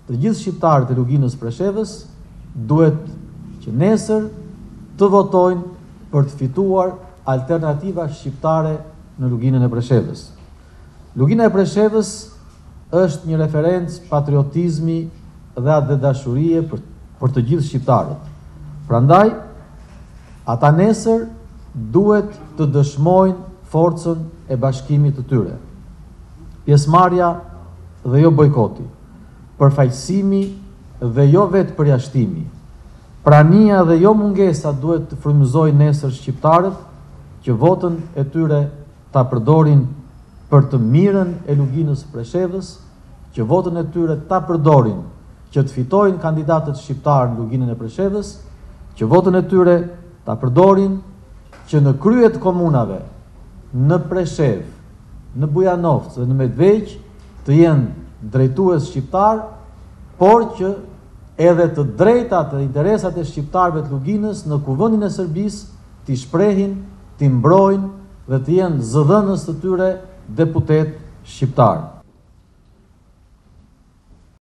të gjithë shqiptarët e luginës Preshevës duhet që nesër të votojnë për të fituar alternativa shqiptare në luginën e Preshevës. Lugina e Preshevës është një referencë patriotizmi dhe dashurie për të gjithë shqiptarët. Prandaj, ata nesër duhet të dëshmojnë forcën e bashkimit të tyre. Pjesëmarrja dhe jo bojkoti, përfaqësimi dhe jo vetë përjashtimi, prania dhe jo mungesa duhet të frymëzojnë nesër shqiptarët që votën e tyre ta përdorin për të mirën e luginës Preshevës, që votën e tyre ta përdorin që të fitojnë kandidatët shqiptarë në luginën e Preshevës, që votën e tyre ta përdorin që në kryet komunave, në Preshev, në Bujanovc dhe në Medveq të jenë drejtues shqiptar, por që edhe të drejtat dhe interesat e shqiptarëve të luginës në kuvendin e Serbisë t'i shprehin, t'i mbrojnë dhe të jenë zëdhënës të tyre deputet shqiptar.